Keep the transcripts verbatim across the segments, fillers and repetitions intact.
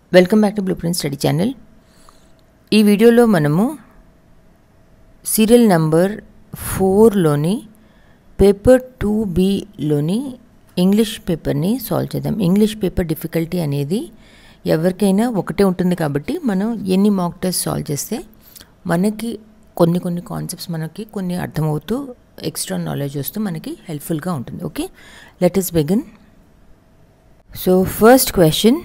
Welcome back to blue print study channel. ఈ వీడియోలో మనము సీరియల్ నంబర్ ఫోర్లోని పేపర్ టూ బిలోని ఇంగ్లీష్ పేపర్ని సాల్వ్ చేద్దాం. ఇంగ్లీష్ పేపర్ డిఫికల్టీ అనేది ఎవరికైనా ఒకటే ఉంటుంది కాబట్టి మనం ఎన్ని మాక్ టెస్ట్ సాల్వ్ చేస్తే మనకి కొన్ని కొన్ని కాన్సెప్ట్స్ మనకి కొన్ని అర్థమవుతూ ఎక్స్ట్రా నాలెడ్జ్ వస్తూ మనకి హెల్ప్ఫుల్గా ఉంటుంది. Okay, let us begin. So first question,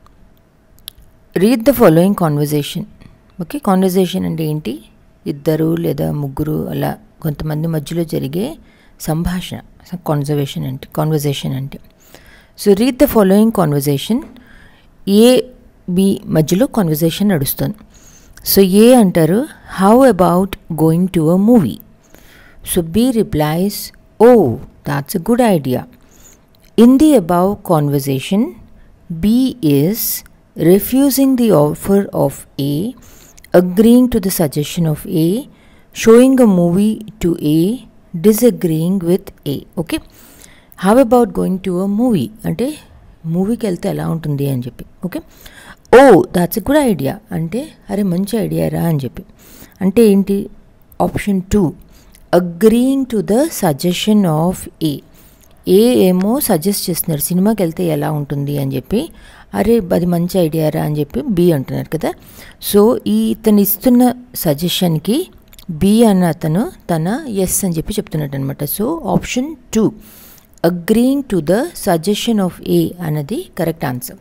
read the following conversation. Okay, conversation అంటే ఏంటి? ఇద్దరు లేదా ముగ్గురు అలా కొంతమంది మధ్యలో జరిగే సంభాషణ కాన్వర్జేషన్ అంటే కాన్వర్జేషన్ అంటే so read the following conversation. A B మధ్యలో కాన్వర్జేషన్ నడుస్తుంది. సో ఏ అంటారు, how about going to a movie. So B replies, oh that's a good idea. In the above conversation, B is refusing the offer of A, agreeing to the suggestion of A, showing a movie to A, disagreeing with A. Okay, how about going to a movie అంటే మూవీకి వెళ్తే ఎలా ఉంటుంది అని చెప్పి. Okay, oh that's a good idea అంటే అరే మంచి ఐడియా రా అని చెప్పి. అంటే ఏంటి? Option two, agreeing to the suggestion of A. A ఏమో సజెస్ట్ చేస్తున్నారు సినిమాకి వెళ్తే ఎలా ఉంటుంది అని చెప్పి, అరే అది మంచి ఐడియా రా అని చెప్పి బి అంటున్నారు కదా. సో ఈ ఇతను ఇస్తున్న సజెషన్కి బి అన్న అతను తన ఎస్ అని చెప్పి చెప్తున్నట్టు అనమాట. So option two, agreeing to the suggestion of A అన్నది correct answer.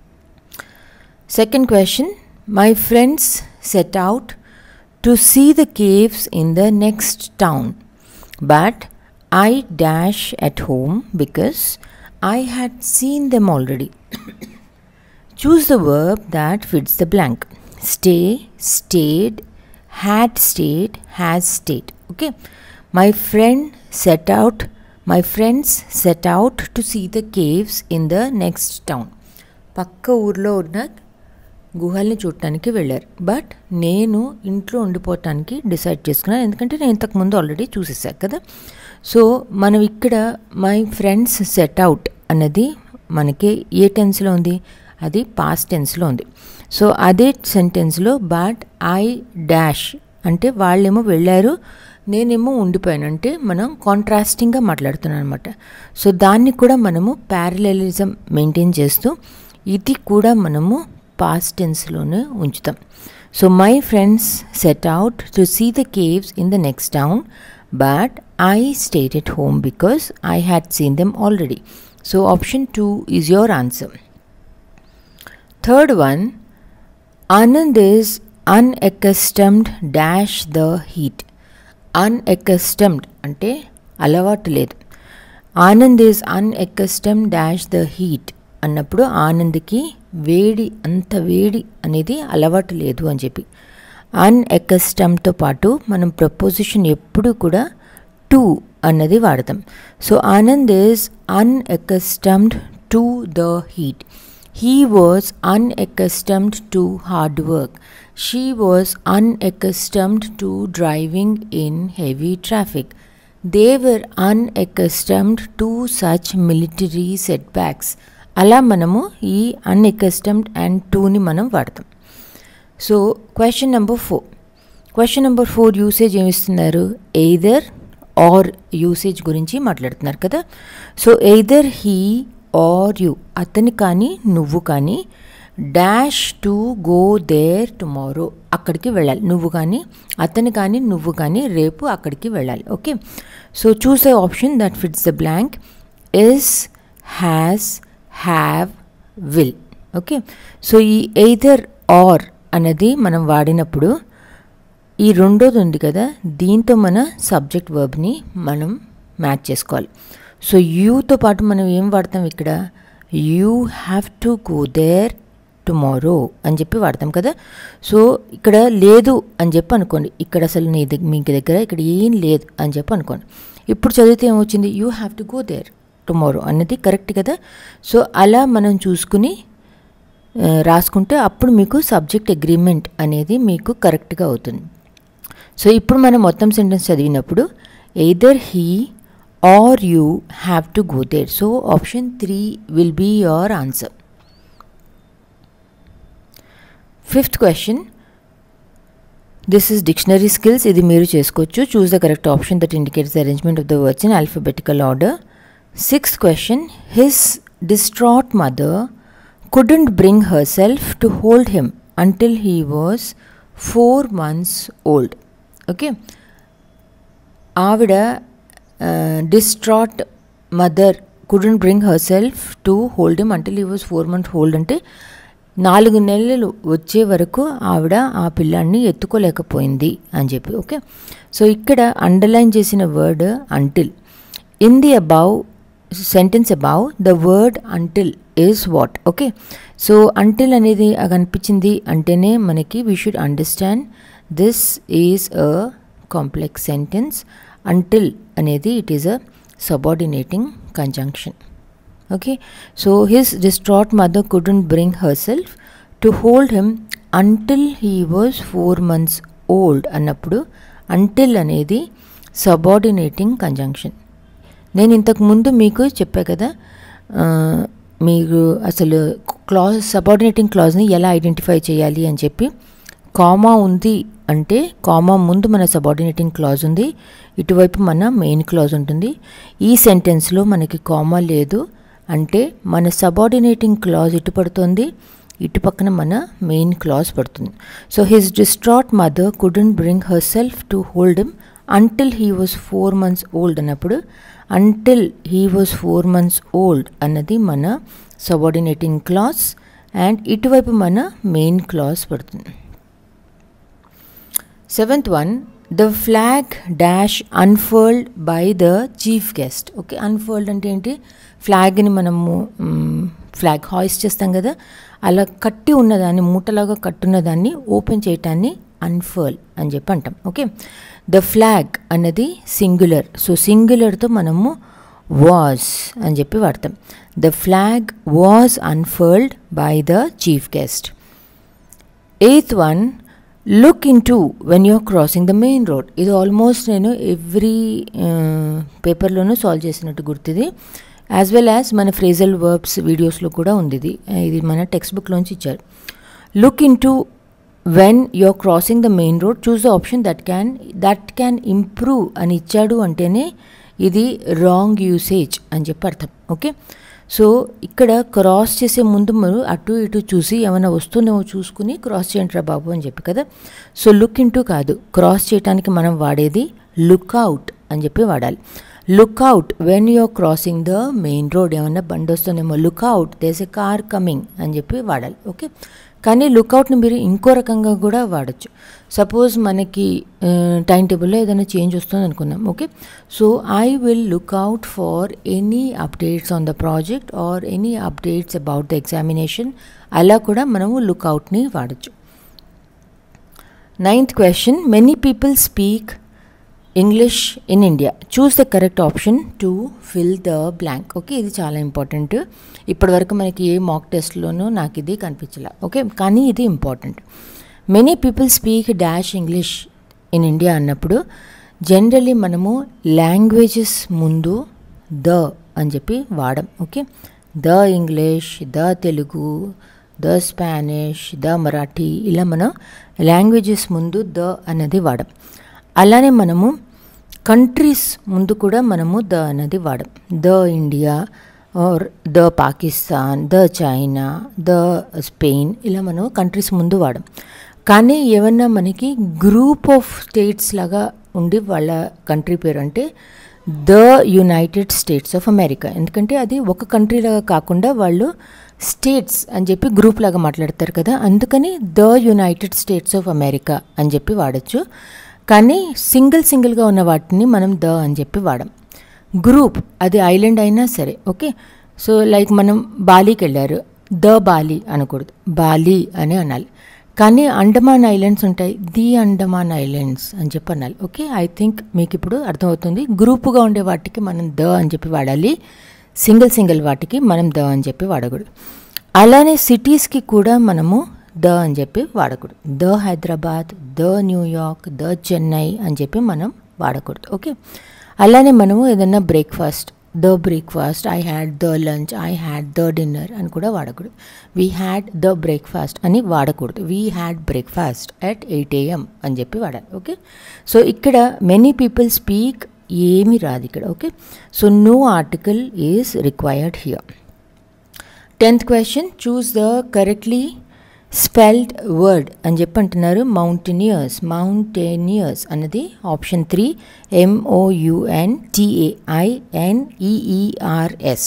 Second question, my friends set out to see the caves in the next town but I dash at home because I had seen them already. Choose the verb that fits the blank. Stay, stayed, had stayed, has stayed. Okay. My friend set out, my friends set out to see the caves in the next town. పక్క ఊర్లో ఉన్న గుహల్ని చూడటానికి వెళ్ళారు, but నేను ఇంట్లో ఉండిపోవటానికి decide చేసుకున్నాను, ఎందుకంటే నేను ఇంతకుముందు ఆల్రెడీ చూసేసాను కదా. సో మనం ఇక్కడ మై ఫ్రెండ్స్ సెట్ అవుట్ అన్నది మనకి ఏ టెన్స్లో ఉంది? అది పాస్ట్ టెన్స్లో ఉంది. సో అదే సెంటెన్స్లో బట్ ఐ డాష్ అంటే వాళ్ళేమో వెళ్ళారు, నేనేమో ఉండిపోయాను అంటే మనం కాంట్రాస్టింగ్గా మాట్లాడుతున్నాను అనమాట. సో దాన్ని కూడా మనము ప్యారలలిజం మెయింటైన్ చేస్తూ ఇది కూడా మనము పాస్ట్ టెన్స్లోనే ఉంచుతాం. So my friends set out to see the caves in the next town but I stayed at home because I had seen them already. So option two is your answer. Third one, Anand is unaccustomed dash the heat. Unaccustomed ante alavatu ledu. Anand is unaccustomed dash the heat అన్నప్పుడు ఆనంద్కి వేడి అంత వేడి అనేది అలవాటు లేదు అని చెప్పి. అన్ఎకస్టమ్డ్తో పాటు మనం ప్రపోజిషన్ ఎప్పుడు కూడా టు అన్నది వాడతాం. So Anand is unaccustomed to the heat. He was unaccustomed to hard work. She was unaccustomed to driving in heavy traffic. They were unaccustomed to such military setbacks. అలా మనము ఈ అన్ఎకస్టమ్డ్ అండ్ టూని మనం వాడతాం. So question number four question number four usage ఏమిస్తున్నారు? Either or usage గురించి మాట్లాడుతున్నారు కదా. So either he or you అతని కానీ నువ్వు కానీ dash to go there tomorrow అక్కడికి వెళ్ళాలి. నువ్వు కానీ అతని కానీ నువ్వు కానీ రేపు అక్కడికి వెళ్ళాలి. Okay, so choose the option that fits the blank. Is, has, have, will. Okay, so ఈ ఎయిదర్ ఆర్ అన్నది మనం వాడినప్పుడు ఈ రెండోది ఉంది కదా, దీంతో మన సబ్జెక్ట్ వర్బ్ని మనం మ్యాచ్ చేసుకోవాలి. సో యూతో పాటు మనం ఏం వాడతాం ఇక్కడ? You have to go there tomorrow అని చెప్పి వాడతాం కదా. సో ఇక్కడ లేదు అని చెప్పి అనుకోండి, ఇక్కడ అసలు నీ దగ్గర మీకు దగ్గర ఇక్కడ ఏం లేదు అని చెప్పి అనుకోండి. ఇప్పుడు చదివితే ఏమొచ్చింది? You have to go there tomorrow అన్నది కరెక్ట్ కదా. సో అలా మనం చూసుకుని రాసుకుంటే అప్పుడు మీకు సబ్జెక్ట్ అగ్రిమెంట్ అనేది మీకు కరెక్ట్గా అవుతుంది. సో ఇప్పుడు మనం మొత్తం సెంటెన్స్ చదివినప్పుడు either he or you have to go there. So option three will be your answer. Fifth question. This is dictionary skills. ఇది మీరు చేసుకోవచ్చు. Choose the correct option that indicates the arrangement of the words in alphabetical order. Sixth question. His distraught mother couldn't bring herself to hold him until he was four months old. Okay. ఆవిడ distraught mother couldn't bring herself to hold him until he was four months old అంటే నాలుగు నెలలు వచ్చే వరకు ఆవిడ ఆ పిల్లాన్ని ఎత్తుకోలేకపోయింది అని చెప్పి. ఓకే, సో ఇక్కడ అండర్లైన్ చేసిన word until. In the above sentence above the word until is what? Okay, so until అనేది కనిపించింది అంటేనే మనకి we should understand this is a complex sentence. Until అనేది it is a subordinating conjunction. Okay, so his distraught mother couldn't bring herself to hold him until he was four months old అన్నప్పుడు until అనేది subordinating conjunction. నేను ఇంతకు ముందు మీకు చెప్పా కదా, మీరు అసలు క్లాజ్ సబార్డినేటింగ్ క్లాజ్ని ఎలా ఐడెంటిఫై చేయాలి అని చెప్పి. కామా ఉంది అంటే కామా ముందు మన సబార్డినేటింగ్ క్లాజ్ ఉంది, ఇటువైపు మన మెయిన్ క్లాజ్ ఉంటుంది. ఈ సెంటెన్స్లో మనకి కామా లేదు అంటే మన సబార్డినేటింగ్ క్లాజ్ ఇటు పడుతుంది, ఇటు పక్కన మన మెయిన్ క్లాజ్ పడుతుంది. So his distraught mother couldn't bring herself to hold him until he was four months old అన్నప్పుడు until he was four months old అన్నది మన సబార్డినేటింగ్ క్లాజ్ అండ్ ఇటువైపు మన మెయిన్ క్లాజ్ పడుతుంది. Seventh one, the flag dash unfurled by the chief guest. Okay, unfurled అంటే ఏంటి? ఫ్లాగ్ని మనము flag hoist చేస్తాం కదా, అలా కట్టి ఉన్నదాన్ని మూటలాగా కట్టున్నదాన్ని ఓపెన్ చేయటాన్ని అన్ఫర్ల్ అని చెప్పి అంటాం. ఓకే, ద ఫ్లాగ్ అన్నది సింగులర్, సో సింగులర్తో మనము వాజ్ అని చెప్పి వాడతాం. The flag was unfurled by the chief guest. Eighth one, look in to when you're crossing the main road. ఇది ఆల్మోస్ట్ నేను ఎవ్రీ పేపర్లోనూ సాల్వ్ చేసినట్టు గుర్తుంది, యాజ్ వెల్ యాజ్ మన ఫ్రేజల్ వర్బ్స్ వీడియోస్లో కూడా ఉంది. ఇది ఇది మన టెక్స్ట్ బుక్లోంచి ఇచ్చారు. Look in to when you're crossing the main road, choose the option that can that can improve అని ఇచ్చాడు అంటేనే ఇది రాంగ్ యూసేజ్ అని చెప్పి అర్థం. ఓకే, సో ఇక్కడ క్రాస్ చేసే ముందు మీరు అటు ఇటు చూసి ఏమైనా వస్తుందేమో చూసుకుని క్రాస్ చేయండి రా బాబు అని చెప్పి కదా. సో లుక్ ఇన్ టు కాదు, క్రాస్ చేయడానికి మనం వాడేది లుక్ అవుట్ అని చెప్పి వాడాలి. Look out when you're crossing the main road. ఏమన్నా బండి వస్తుందేమో, look out there is a car coming అని చెప్పి వాడాలి. ఓకే, కానీ లుక్అవుట్ని మీరు ఇంకో రకంగా కూడా వాడచ్చు. సపోజ్ మనకి టైం టేబుల్లో ఏదైనా చేంజ్ వస్తుంది అనుకుందాం. Okay, so I will look out for any updates on the project or any updates about the examination, అలా కూడా మనము లుక్అవుట్ని వాడచ్చు. Ninth question, many people speak English in India. Choose the correct option to fill the blank. Okay, ఇది చాలా important. ఇప్పటివరకు మనకి ఏ మాక్ టెస్ట్లోనూ నాకు ఇది కనిపించలే. ఓకే, కానీ ఇది important. Many people speak dash English in India అన్నప్పుడు జనరల్లీ మనము లాంగ్వేజెస్ ముందు ద అని చెప్పి వాడం. Okay, the English, the Telugu, the Spanish, the Marathi, ఇలా మనం లాంగ్వేజెస్ ముందు ద అన్నది వాడం. అలానే మనము కంట్రీస్ ముందు కూడా మనము ద అన్నది వాడం. The India or the Pakistan, the China, the Spain, ఇలా మనం కంట్రీస్ ముందు వాడం. కానీ ఏమన్నా మనకి గ్రూప్ ఆఫ్ స్టేట్స్ లాగా ఉండి వాళ్ళ కంట్రీ పేరు అంటే the United States of America. ఎందుకంటే అది ఒక కంట్రీ లాగా కాకుండా వాళ్ళు స్టేట్స్ అని చెప్పి గ్రూప్ లాగా మాట్లాడతారు కదా, అందుకని the United States of America అని చెప్పి వాడచ్చు. కానీ సింగిల్ సింగిల్గా ఉన్న వాటిని మనం ద అని చెప్పి వాడం. గ్రూప్ అది ఐలాండ్ అయినా సరే. ఓకే, సో లైక్ మనం బాలీకి వెళ్ళారు, ద బాలి అనకూడదు, బాలి అని అనాలి. కానీ అండమాన్ ఐలాండ్స్ ఉంటాయి, ది అండమాన్ ఐలాండ్స్ అని చెప్పి అనాలి. ఓకే, ఐ థింక్ మీకు ఇప్పుడు అర్థమవుతుంది. గ్రూపుగా ఉండే వాటికి మనం ద అని చెప్పి వాడాలి, సింగిల్ సింగిల్ వాటికి మనం ద అని చెప్పి వాడకూడదు. అలానే సిటీస్కి కూడా మనము ద అని చెప్పి వాడకూడదు. The Hyderabad, the New York, the Chennai అని చెప్పి మనం వాడకూడదు. ఓకే, అలానే మనము ఏదైనా breakfast the breakfast, I had the lunch, I had the dinner అని కూడా వాడకూడదు. వీ హ్యాడ్ ద బ్రేక్ఫాస్ట్ అని వాడకూడదు. We had breakfast at eight AM అని చెప్పి వాడాలి. ఓకే, సో ఇక్కడ మెనీ పీపుల్ స్పీక్ ఏమీ రాదు ఇక్కడ. Okay, so no article is required here. Tenth question, choose the correctly spelled word అని చెప్పి అంటున్నారు. మౌంటైనియర్స్, మౌంటైనియర్స్ అన్నది option three, MOUN TAINEERS.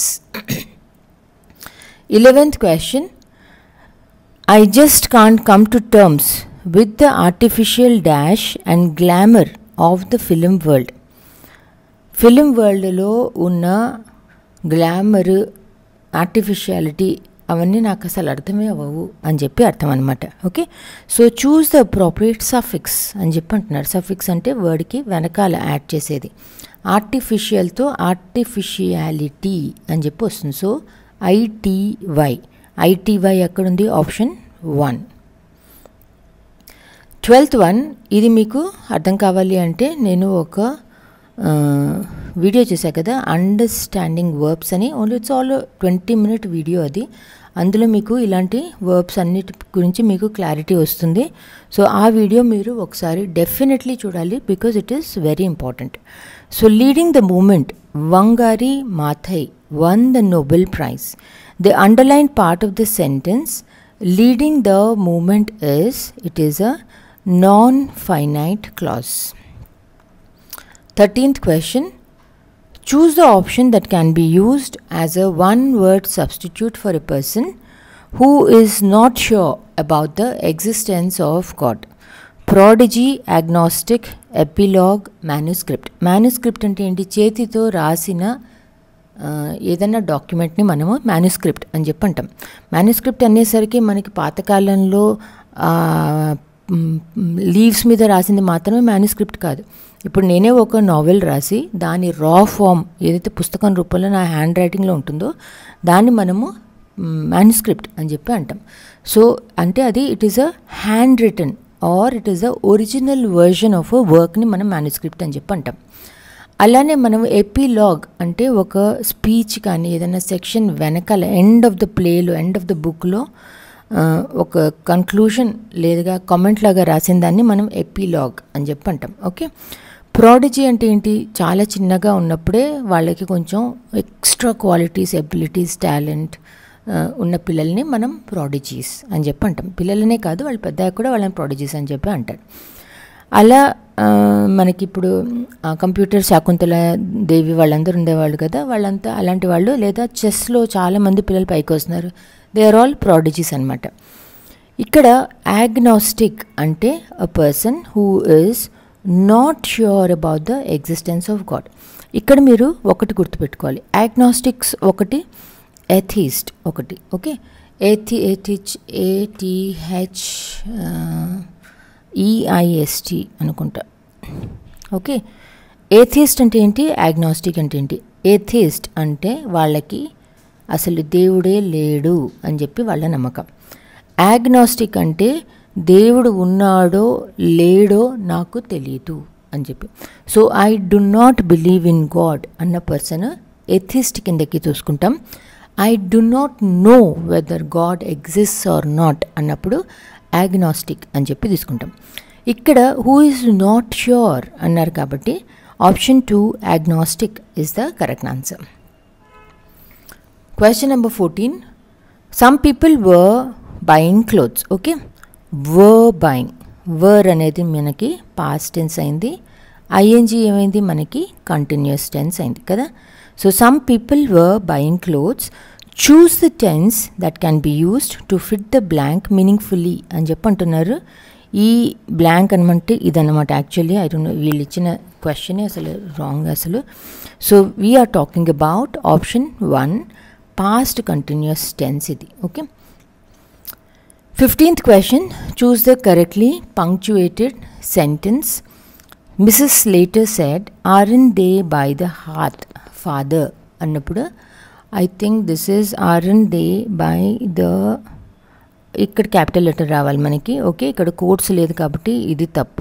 Eleventh question, I just can't come to terms with the artificial dash and glamour of the film world. Film వరల్డ్లో ఉన్న glamour, artificiality అవన్నీ నాకు అసలు అర్థమే అవ్వవు అని చెప్పి అర్థం అనమాట. Okay, so choose the appropriate suffix అని చెప్పి అంటున్నారు. సఫిక్స్ అంటే వర్డ్కి వెనకాల యాడ్ చేసేది. ఆర్టిఫిషియల్తో ఆర్టిఫిషియాలిటీ అని చెప్పి వస్తుంది. సో ఐటీవై, ఐటీవై ఎక్కడుంది? Option one. ట్వెల్త్ వన్, ఇది మీకు అర్థం కావాలి అంటే నేను ఒక వీడియో చేశా కదా, అండర్స్టాండింగ్ వర్బ్స్ అని. Only it's all twenty minute video అది. అందులో మీకు ఇలాంటి వర్బ్స్ అన్నిటి గురించి మీకు క్లారిటీ వస్తుంది. సో ఆ వీడియో మీరు ఒకసారి డెఫినెట్లీ చూడాలి, because it is very important. So leading the moment, Wangari Maathai won the Nobel prize. The underline part of the sentence leading the moment is, it is a non finite clause. thirteenth question, choose the option that can be used as a one word substitute for a person who is not sure about the existence of God. Prodigy, agnostic, epilogue, manuscript. Manuscript అంటే ఏంటి? చేతితో రాసిన ఏదైనా డాక్యుమెంట్ని మనము manuscript అని చెప్పి అంటాం. Manuscript అనేసరికి మనకి పాతకాలంలో లీవ్స్ మీద రాసింది మాత్రమే మ్యానుస్క్రిప్ట్ కాదు. ఇప్పుడు నేనే ఒక నావెల్ రాసి దాని రా ఫామ్ ఏదైతే పుస్తకం రూపంలో నా హ్యాండ్ రైటింగ్లో ఉంటుందో దాన్ని మనము మ్యానుస్క్రిప్ట్ అని చెప్పి అంటాం. సో అంటే అది it is a hand written or it is a original version of a వర్క్ని మనం మ్యానుస్క్రిప్ట్ అని చెప్పి అంటాం. అలానే మనం ఎపిలాగ్ అంటే ఒక స్పీచ్ కానీ ఏదైనా సెక్షన్ వెనకాల ఎండ్ ఆఫ్ ద ప్లేలో, ఎండ్ ఆఫ్ ద బుక్లో ఒక కన్క్లూషన్ లేదా కామెంట్ లాగా రాసిన దాన్ని మనం ఎపిలాగ్ అని చెప్పి అంటాం. ఓకే, ప్రాడిజీ అంటే ఏంటి? చాలా చిన్నగా ఉన్నప్పుడే వాళ్ళకి కొంచెం ఎక్స్ట్రా క్వాలిటీస్, ఎబిలిటీస్, టాలెంట్ ఉన్న పిల్లల్ని మనం ప్రాడిజీస్ అని చెప్పి అంటాం. పిల్లలనే కాదు, వాళ్ళు పెద్దగా కూడా వాళ్ళని ప్రాడిజీస్ అని చెప్పి అంటారు. అలా మనకి ఇప్పుడు కంప్యూటర్ శాకుంతల దేవి వాళ్ళందరూ ఉండేవాళ్ళు కదా, వాళ్ళంతా అలాంటి వాళ్ళు. లేదా చెస్లో చాలామంది పిల్లలు పైకి వస్తున్నారు, దే ఆర్ ఆల్ ప్రాడిజీస్ అనమాట. ఇక్కడ యాగ్నాస్టిక్ అంటే a person who is not sure about the existence of God. ఇక్కడ మీరు ఒకటి గుర్తుపెట్టుకోవాలి, యాగ్నాస్టిక్స్ ఒకటి, ఎథీస్ట్ ఒకటి. ఓకే, ఏథి ఏథిచ్ ఏటీహెచ్ ఈఐఎస్టీ అనుకుంటా. ఓకే, ఏథిస్ట్ అంటే ఏంటి, యాగ్నాస్టిక్ అంటే ఏంటి? ఏథిస్ట్ అంటే వాళ్ళకి అసలు దేవుడే లేడు అని చెప్పి వాళ్ళ నమ్మకం. యాగ్నాస్టిక్ అంటే దేవుడు ఉన్నాడో లేడో నాకు తెలియదు అని చెప్పి. So I do not believe in God అన్న పర్సన్ ఎథిస్ట్ కిందకి చూసుకుంటాం. I do not know whether God exists or not అన్నప్పుడు యాగ్నాస్టిక్ అని చెప్పి తీసుకుంటాం. ఇక్కడ హూ ఈజ్ నాట్ ష్యూర్ అన్నారు కాబట్టి option two agnostic is the correct answer. Question number fourteen. Some people were buying clothes. Okay, were buying. Were అనేది మనకి past tense అయింది, ing ఏమైంది మనకి continuous tense అయింది కదా. So some people were buying clothes. Choose the tense that can be used to fit the blank meaningfully అని చెప్పి అంటున్నారు. ఈ బ్లాంక్ అనమంటే ఇదన్నమాట. యాక్చువల్లీ ఐ డోంట్ నో, వీళ్ళు ఇచ్చిన క్వశ్చనే అసలు రాంగ్ అసలు. So we're talking about option one, past continuous tense ఇది. Okay, fifteenth question, choose the correctly punctuated sentence. Mrs Slater said R N they by the heart father అన్నప్పుడు I think this is R N they by the, ఇక్కడ capital letter రావాలి మనకి. Okay, ఇక్కడ codes లేదు కాబట్టి ఇది తప్పు.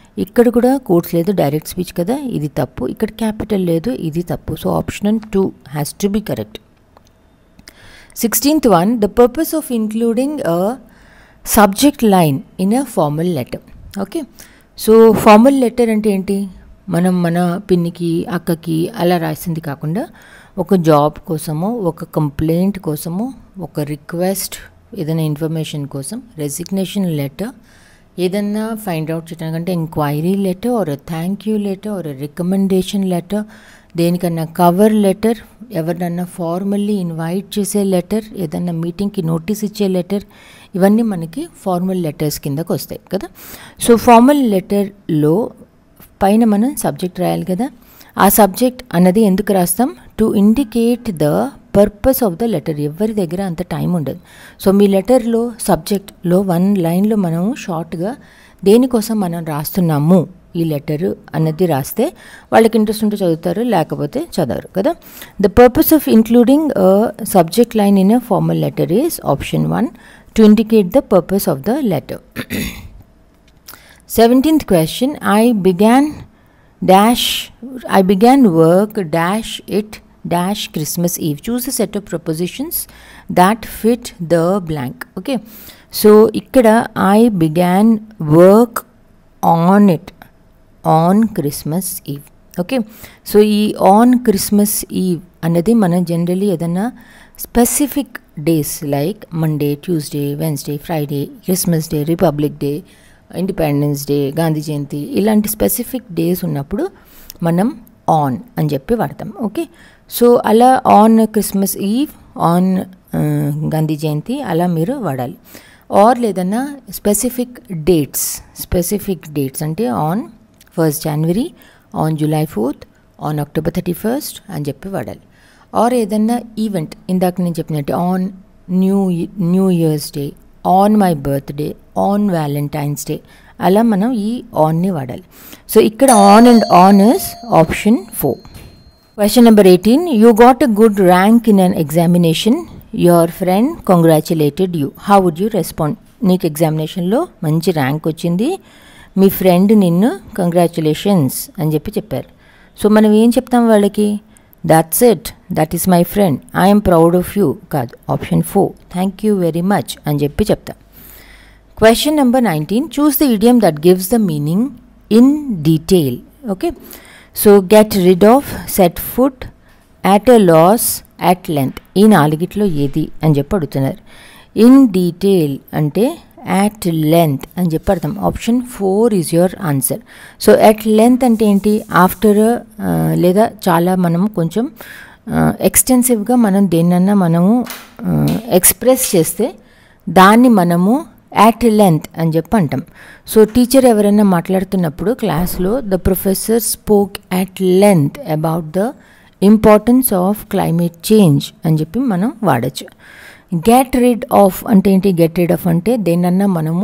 ఇక్కడ కూడా కోట్స్ లేదు, డైరెక్ట్ స్పీచ్ కదా, ఇది తప్పు. ఇక్కడ క్యాపిటల్ లేదు, ఇది తప్పు. So option two has to be correct. Sixteenth one, the purpose of including a subject line in a formal letter. Okay, so formal letter అంటే ఏంటి, మనం మన పిన్నికి అక్కకి అలా రాసింది కాకుండా ఒక జాబ్ కోసమో, ఒక కంప్లైంట్ కోసమో, ఒక రిక్వెస్ట్, ఏదైనా ఇన్ఫర్మేషన్ కోసం, రెసిగ్నేషన్ లెటర్, ఏదన్నా ఫైండ్ అవుట్ చేయడానికంటే enquiry letter or thank you letter or recommendation letter, దేనికన్నా కవర్ లెటర్, ఎవరినన్నా ఫార్మల్లీ ఇన్వైట్ చేసే లెటర్, ఏదన్నా మీటింగ్కి నోటీస్ ఇచ్చే లెటర్, ఇవన్నీ మనకి ఫార్మల్ లెటర్స్ కిందకు వస్తాయి కదా. సో ఫార్మల్ లెటర్లో పైన మనం సబ్జెక్ట్ రాయాలి కదా. ఆ సబ్జెక్ట్ అన్నది ఎందుకు రాస్తాం, to indicate the purpose of the letter. ఎవరి దగ్గర అంత టైం ఉండదు. సో మీ లెటర్లో సబ్జెక్ట్లో వన్ లైన్లో మనం షార్ట్గా దేనికోసం మనం రాస్తున్నాము ఈ లెటరు అన్నది రాస్తే వాళ్ళకి ఇంట్రెస్ట్ ఉంటే చదువుతారు, లేకపోతే చదవరు కదా. The purpose of including a subject line in a formal letter is option one, to indicate the purpose of the letter. seventeenth question, I began dash I began work dash it dash Christmas Eve. Choose a set of propositions that fit the blank. Okay, so ikkada I began work on it on Christmas Eve. Okay, so ee on Christmas Eve anadi mana generally edana specific days like Monday, Tuesday, Wednesday, Friday, Christmas Day, Republic Day, Independence Day, Gandhi Jayanti, ఇలాంటి specific days ఉన్నప్పుడు మనం on అని చెప్పి వాడతాం. Okay, so అలా on Christmas Eve, on Gandhi Jayanti అలా మీరు వాడాలి. ఆర్ లేదన్నా స్పెసిఫిక్ డేట్స్, స్పెసిఫిక్ డేట్స్ అంటే on first January, on July fourth, on October thirty first అని చెప్పి వాడాలి. ఆర్ ఏదన్నా ఈవెంట్, ఇందాక నేను చెప్పినట్టు on New New Year's Day, on my birthday, on Valentine's Day, అలా మనం ఈ ఆన్ని వాడాలి. సో ఇక్కడ on and on is option four. Question number eighteen, you got a good rank in an examination, your friend congratulated you, how would you respond? నీకు ఎగ్జామినేషన్లో మంచి rank వచ్చింది, మీ friend నిన్ను కంగ్రాచులేషన్స్ అని చెప్పి చెప్పారు. సో మనం ఏం చెప్తాం వాళ్ళకి, that's it, that is my friend, I'm proud of you కాదు, option four, thank you very much అని చెప్పి చెప్తాం. Question number nineteen, choose the idiom that gives the meaning in detail. Okay, so get rid of, set foot, at a loss, at length, ఈ నాలుగిట్లో ఏది అని చెప్పి అడుగుతున్నారు. ఇన్ డీటెయిల్ అంటే యాట్ లెంత్ అని చెప్పి అర్థం. Option four is your answer. So at length అంటే ఏంటి, ఆఫ్టర్ లేదా చాలా మనము కొంచెం ఎక్స్టెన్సివ్గా మనం దేన్నన్నా మనము ఎక్స్ప్రెస్ చేస్తే దాన్ని మనము యాట్ లెంత్ అని చెప్పి అంటాం. సో టీచర్ ఎవరైనా మాట్లాడుతున్నప్పుడు క్లాస్లో the professor spoke at length about the importance of climate change అని చెప్పి మనం వాడచ్చు. గెట్ రిడ్ ఆఫ్ అంటే ఏంటి, గెట్ రిడ్ ఆఫ్ అంటే దేన్నన్నా మనము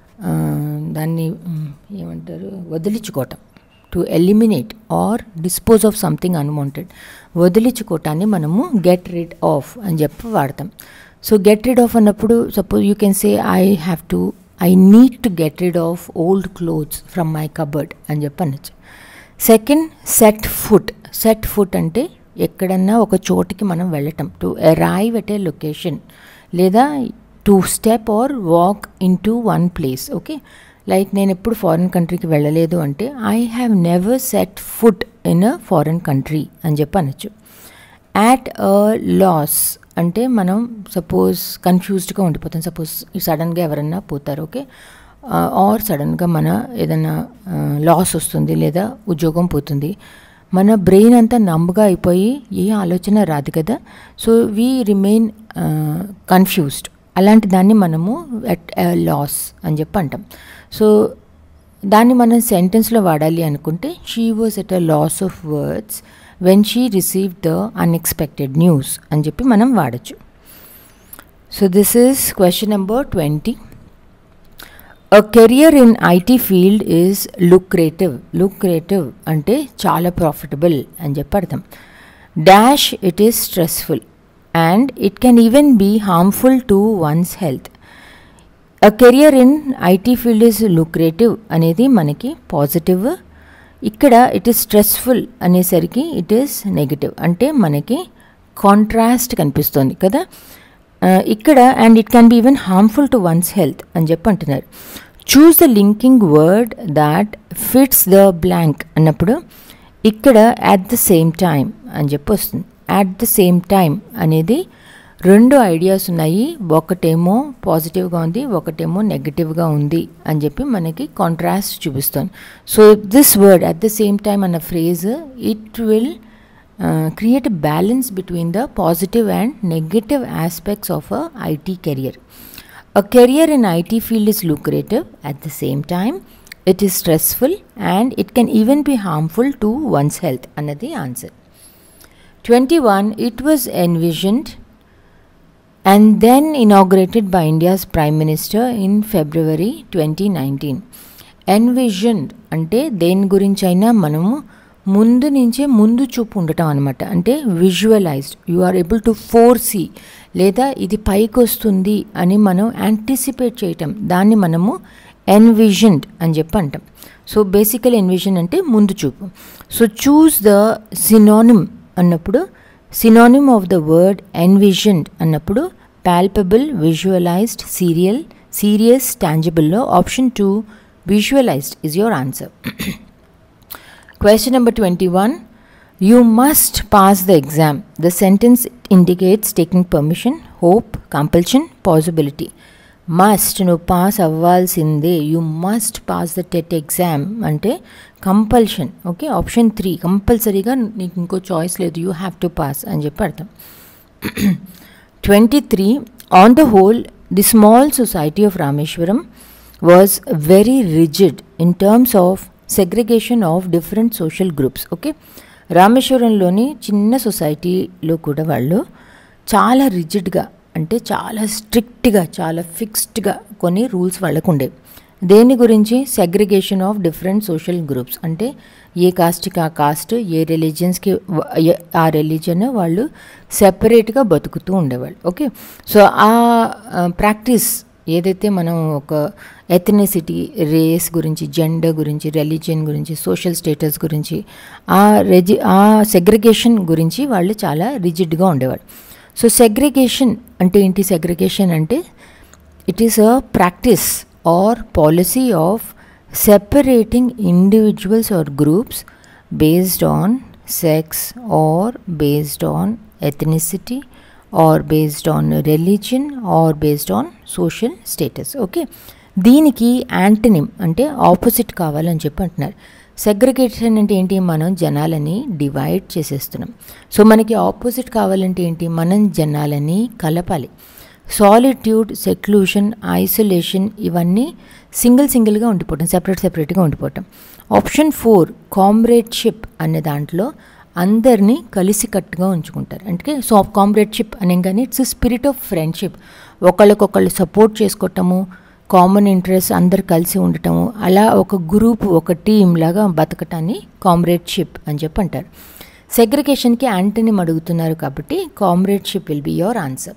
దాన్ని ఏమంటారు వదిలించుకోవటం, to eliminate or dispose of something unwanted, వదిలించుకోవటాన్ని మనము గెట్ రిడ్ ఆఫ్ అని చెప్పి వాడతాం. సో గెట్ రిడ్ ఆఫ్ అన్నప్పుడు suppose you can say I have to I need to get rid of old clothes from my cupboard అని చెప్పి అనొచ్చు. Second, set foot. Set foot అంటే ఎక్కడన్నా ఒక చోటికి మనం వెళ్ళటం, to arrive at a location, లేదా to step or walk in to one place. Okay, like నేను ఎప్పుడు ఫారిన్ కంట్రీకి వెళ్ళలేదు అంటే I have never set foot in a foreign country అని చెప్పి అనొచ్చు. యాట్ అ లాస్ అంటే మనం సపోజ్ కన్ఫ్యూజ్డ్గా ఉండిపోతాం, సపోజ్ సడన్గా ఎవరన్నా పోతారు, ఓకే, ఆర్ సడన్గా మన ఏదైనా లాస్ వస్తుంది లేదా ఉద్యోగం పోతుంది, మన బ్రెయిన్ అంతా నంబుగా అయిపోయి ఏ ఆలోచన రాదు కదా. సో వీ రిమైన్ కన్ఫ్యూజ్డ్, అలాంటి దాన్ని మనము ఎట్ ఎ లాస్ అని చెప్పి అంటాం. సో దాన్ని మనం సెంటెన్స్లో వాడాలి అనుకుంటే she was at a loss of words when she received the unexpected news అని చెప్పి మనం వాడచ్చు. So this is question number twenty. A career in I T field is lucrative. Lucrative అంటే చాలా ప్రాఫిటబుల్ అని చెప్పి అర్థం. Dash it is stressful and it can even be harmful to one's health. A career in I T field is lucrative అనేది మనకి positive. ఇక్కడ it is stressful అనేసరికి it is negative, అంటే మనకి కాంట్రాస్ట్ కనిపిస్తుంది కదా ఇక్కడ. And it can be even harmful to one's health అని చెప్పి అంటున్నారు. Choose the linking word that fits the blank అన్నప్పుడు ఇక్కడ అట్ ద సేమ్ టైం అని చెప్పి వస్తుంది. అట్ ద సేమ్ టైం అనేది రెండు ఐడియాస్ ఉన్నాయి, ఒకటేమో పాజిటివ్గా ఉంది, ఒకటేమో నెగిటివ్గా ఉంది అని చెప్పి మనకి కాంట్రాస్ట్ చూపిస్తుంది. So this word at the same time అన్న phrase it will create a balance between the positive and negative aspects of a IT career. A career in I T field is lucrative. At the same time, it is stressful and it can even be harmful to one's health. Another answer. twenty-one. It was envisioned and then inaugurated by India's Prime Minister in February twenty nineteen. Envisioned అంటే దేని గురించి అయినా మనము ముందు నుంచే ముందు చూపు ఉండటం అనమాట. అంటే visualised, you are able to foresee, లేదా ఇది పైకి వస్తుంది అని మనం యాంటిసిపేట్ చేయటం, దాన్ని మనము ఎన్విజన్డ్ అని చెప్పి అంటాం. సో బేసికల్ ఎన్విజన్ అంటే ముందు చూపు. సో చూస్ ద సినానిమ్ అన్నప్పుడు synonym of the word envisioned అన్నప్పుడు పాల్పబుల్, విజువలైజ్డ్, సీరియల్, సీరియస్, టాంజిబుల్లో option two visualised is your answer. Question number twenty-one. You must pass the exam. The sentence indicates taking permission, hope, compulsion, possibility. Must no pass avvalsinde. You must pass the T E T exam ante compulsion. Okay, option three compulsory ga neeku inko choice ledu, you have to pass ani cheppi artham. twenty-three. On the whole, the small society of Rameshwaram was very rigid in terms of segregation of different social groups. Okay, రామేశ్వరంలోని చిన్న సొసైటీలో కూడా వాళ్ళు చాలా రిజిడ్గా, అంటే చాలా స్ట్రిక్ట్గా, చాలా ఫిక్స్డ్గా కొన్ని రూల్స్ వాళ్ళకు ఉండేవి. దేని గురించి? Segregation of different social groups, అంటే ఏ కాస్ట్కి ఆ కాస్ట్, ఏ రిలీజియన్స్కి ఆ రిలీజియన్ వాళ్ళు సెపరేట్గా బతుకుతూ ఉండేవాళ్ళు. ఓకే, సో ఆ ప్రాక్టీస్ ఏదైతే మనం ఒక ఎథనిసిటీ, రేస్ గురించి, జెండర్ గురించి, రిలీజియన్ గురించి, సోషల్ స్టేటస్ గురించి, ఆ రెజి ఆ సెగ్రిగేషన్ గురించి వాళ్ళు చాలా రిజిడ్గా ఉండేవాళ్ళు. సో సెగ్రిగేషన్ అంటే ఏంటి? సెగ్రిగేషన్ అంటే it is a practice or policy of separating individuals or groups based on sex or based on ethnicity or based on religion or based on social status. Okay, దీనికి antonym అంటే opposite కావాలని చెప్పి అంటున్నారు. Segregation అంటే ఏంటి? మనం జనాలని divide చేసేస్తున్నాం. సో మనకి ఆపోజిట్ కావాలంటే ఏంటి? మనం జనాలని కలపాలి. సాలిట్యూడ్, సెక్లూషన్, ఐసోలేషన్ ఇవన్నీ సింగిల్ సింగిల్గా ఉండిపోవటం, సెపరేట్ సెపరేట్గా ఉండిపోవటం. ఆప్షన్ ఫోర్ కామ్రేడ్షిప్ అనే దాంట్లో అందరినీ కలిసికట్టుగా ఉంచుకుంటారు. అంటే సో కామ్రేడ్షిప్ అనగానే ఇట్స్ స్పిరిట్ ఆఫ్ ఫ్రెండ్షిప్, ఒకళ్ళకొకళ్ళు సపోర్ట్ చేసుకోవటము, కామన్ ఇంట్రెస్ట్, అందరు కలిసి ఉండటము, అలా ఒక గ్రూప్, ఒక టీమ్ లాగా బతకటాన్ని కామ్రేడ్షిప్ అని చెప్పి అంటారు. సెగ్రిగేషన్కి యాంటనిమ్ అడుగుతున్నారు కాబట్టి comradeship will be your answer.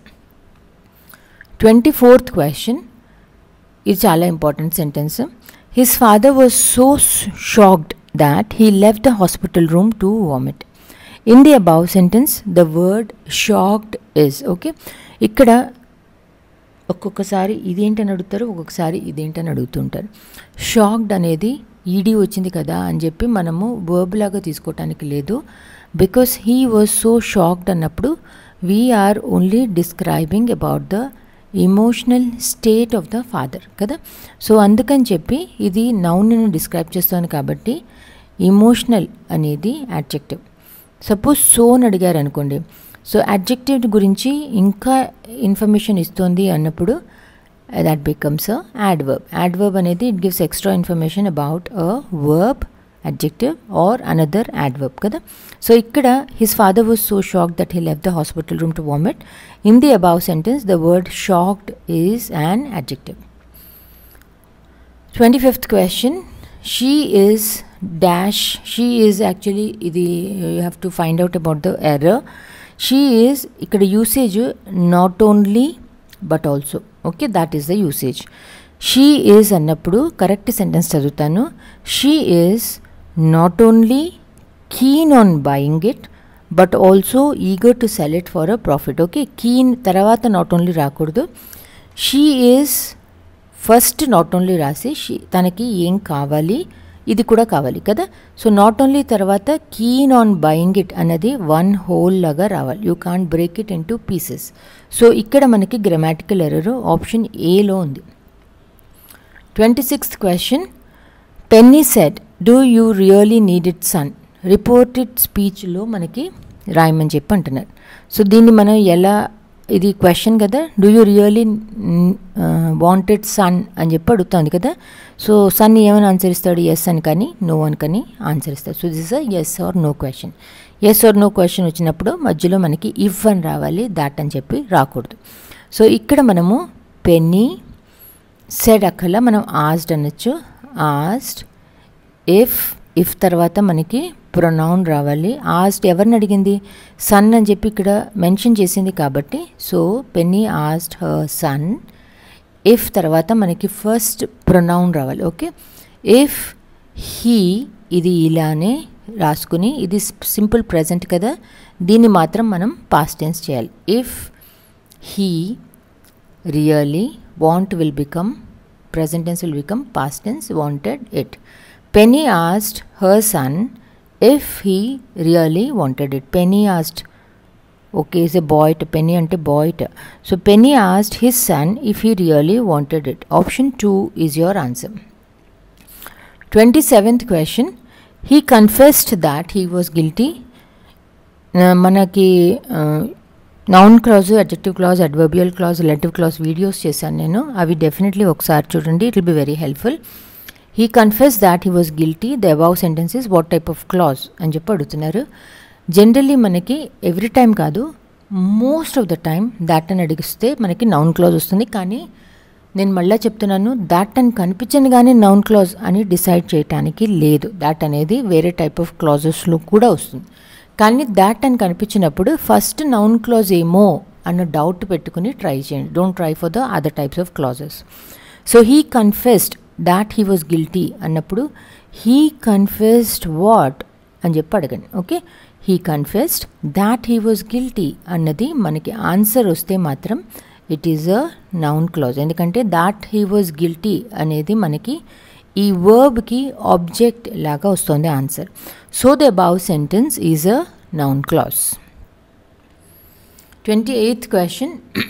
Twenty fourth question, ఇది చాలా important sentence. His father was so shocked that he left the hospital room to vomit. In the above sentence, the word shocked is, okay, ఇక్కడ ఒక్కొక్కసారి ఇదేంటని అడుగుతారు, ఒక్కొక్కసారి ఇదేంటని అడుగుతుంటారు. Shocked అనేది ED వచ్చింది కదా అని చెప్పి మనము వర్బ్ లాగా తీసుకోవటానికి లేదు. Because he was so shocked అన్నప్పుడు we are only describing about the emotional state of the father కదా. సో అందుకని చెప్పి ఇది నౌన్ని డిస్క్రైబ్ చేస్తాను కాబట్టి ఇమోషనల్ అనేది యాడ్జెక్టివ్. సపోజ్ సో అని అడిగారు అనుకోండి, సో యాడ్జెక్టివ్ గురించి ఇంకా ఇన్ఫర్మేషన్ ఇస్తుంది అన్నప్పుడు that becomes a adverb. Adverb అనేది it gives extra information about a verb, adjective or another adverb kada. So ikkada his father was so shocked that he left the hospital room to vomit. In the above sentence the word shocked is an adjective. twenty-fifth question, she is dash. She is actually idi you have to find out about the error. She is ikkada usage not only but also okay, that is the usage. She is అన్నప్పుడు correct sentence చదువుతాను. She is not only keen on buying it but also eager to sell it for a profit. Okay, keen తర్వాత not only రాకూడదు. She is first not only రాసి she తనకి ఏం కావాలి ఇది కూడా కావాలి కదా. సో నాట్ ఓన్లీ తర్వాత కీన్ ఆన్ బయింగ్ ఇట్ అన్నది వన్ హోల్ లాగా రావాలి. You can't break it in to pieces. So ఇక్కడ మనకి గ్రామాటికల్ ఎర్రర్ ఆప్షన్ ఏలో ఉంది. Twenty sixth question, Penny said do you really need it son. Reported స్పీచ్లో మనకి రాయమని చెప్పి అంటున్నారు. సో దీన్ని మనం ఎలా, ఇది క్వశ్చన్ కదా, do you really wanted son అని చెప్పి అడుగుతుంది కదా. సో సన్ ఏమని ఆన్సర్ ఇస్తాడు, ఎస్ అని కానీ నో అని కానీ ఆన్సర్ ఇస్తాడు. So this is a yes or no question. Yes or no question వచ్చినప్పుడు మధ్యలో మనకి ఇఫ్ అని రావాలి, దాట్ అని చెప్పి రాకూడదు. సో ఇక్కడ మనము పెన్నీ సెడ్ అక్కల మనం ఆస్డ్ అనొచ్చు. ఆస్డ్ ఇఫ్, ఇఫ్ తర్వాత మనకి ప్రొనౌన్ రావాలి. ఆస్డ్ ఎవరిని అడిగింది, సన్ అని చెప్పి ఇక్కడ మెన్షన్ చేసింది కాబట్టి so Penny asked her son. If తర్వాత మనకి ఫస్ట్ ప్రొనౌన్ రావాలి. ఓకే, ఇఫ్ హీ ఇది ఇలానే రాసుకుని, ఇది సింపుల్ ప్రెజెంట్ కదా, దీన్ని మాత్రం మనం పాస్ట్ టెన్స్ చేయాలి. If he really, want will become present tense will become past tense, wanted it. Penny asked her son if he really wanted it. Penny asked, okay, is a boy to Penny ante boy to. So Penny asked his son if he really wanted it. Option two is your answer. twenty-seventh question, he confessed that he was guilty. uh, manaki uh, noun clause, adjective clause, adverbial clause, relative clause videos చేశాను నేను, అవి definitely ఒకసారి చూడండి, it will be very helpful. He confess that he was guilty, the above sentences what type of clause అని చెప్పి అడుగుతున్నారు. Generally మనకి every time కాదు, most of the time that అని అడిగిస్తే మనకి నౌన్ క్లాజ్ వస్తుంది. కానీ నేను మళ్ళీ చెప్తున్నాను, దాట్ అని కనిపించగానే నౌన్ క్లాజ్ అని డిసైడ్ చేయడానికి లేదు. దాట్ అనేది వేరే టైప్ ఆఫ్ క్లాజెస్లో కూడా వస్తుంది. కానీ దాట్ అని కనిపించినప్పుడు ఫస్ట్ నౌన్ క్లాజ్ ఏమో అన్న డౌట్ పెట్టుకుని ట్రై చేయండి. Don't try for the other types of clauses. So he confessed that he was guilty అన్నప్పుడు హీ కన్ఫెస్డ్ వాట్ అని చెప్పి అడగండి. Okay, he confessed that he was guilty అన్నది మనకి ఆన్సర్ వస్తే మాత్రం it is a noun clause. ఎందుకంటే that he was guilty అనేది మనకి ఈ వర్బ్కి ఆబ్జెక్ట్ లాగా వస్తుంది answer. So the above sentence is a noun clause. twenty-eighth question,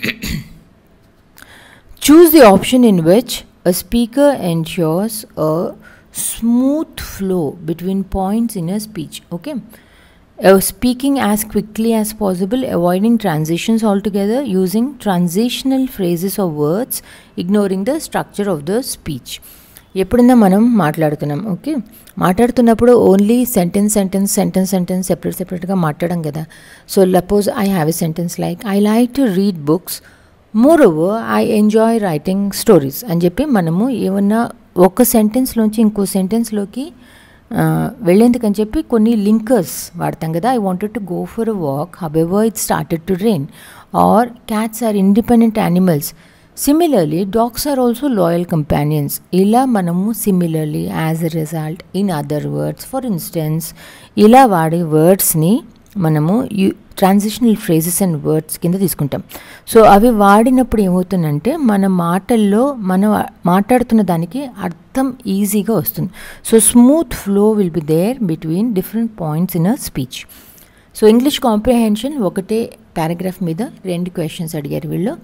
choose the option in which a speaker ensures a smooth flow between points in a speech. Okay, uh, speaking as quickly as possible, avoiding transitions altogether, using transitional phrases or words, ignoring the structure of the speech. ఎప్పుడన్నా మనం మాట్లాడుతున్నాం, okay, మాట్లాడుతున్నప్పుడు only sentence sentence sentence sentence separate సెపరేట్గా మాట్లాడడం కదా. So suppose I have a sentence like I like to read books, moreover I enjoy writing stories అని చెప్పి మనము ఏమన్నా ఒక సెంటెన్స్లోంచి ఇంకో సెంటెన్స్లోకి వెళ్ళేందుకని చెప్పి కొన్ని లింకర్స్ వాడతాం కదా. I wanted to go for a walk, however it started to rain, or cats are independent animals, similarly dogs are also loyal companions. ఇలా మనము similarly, as a result, in other words, for instance ఇలా వాడే వర్డ్స్ని మనము you transitional phrases and words కింద తీసుకుంటాం. So అవి వాడినప్పుడు ఏమవుతుందంటే మన మాటల్లో మనం మాట్లాడుతున్న దానికి అర్థం ఈజీగా వస్తుంది. So smooth flow will be there between different points in a speech. So English comprehension ఒకటే పారాగ్రాఫ్ మీద రెండు క్వశ్చన్స్ అడిగారు వీళ్ళు.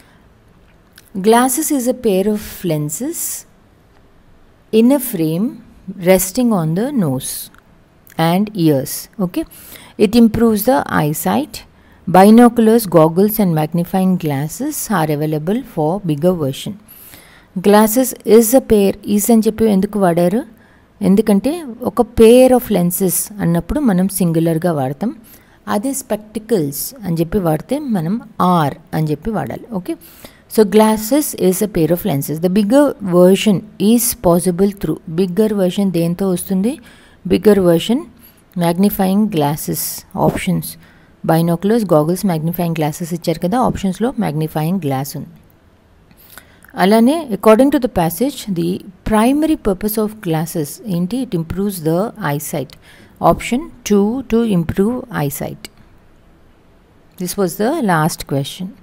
Glasses is a pair of lenses in a frame resting on the nose and ears. Okay, it improves the eyesight. Binoculars, goggles and magnifying glasses are available for bigger version. Glasses is a pair, is అని చెప్పి ఎందుకు వాడారు, ఎందుకంటే ఒక pair of lenses అన్నప్పుడు మనం సింగులర్గా వాడతాం. అదే స్పెక్టికల్స్ అని చెప్పి వాడితే మనం ఆర్ అని చెప్పి వాడాలి. Okay, so glasses is a pair of lenses. The bigger version is possible through, bigger version దేంతో వస్తుంది, bigger version magnifying glasses. Options binoculars, goggles, magnifying glasses ఇచ్చారు కదా, ఆప్షన్స్లో magnifying glass ఉంది. అలానే according to the passage the primary purpose of glasses ఏంటి? It improves the eyesight. Option two, to improve eyesight. This was the last question.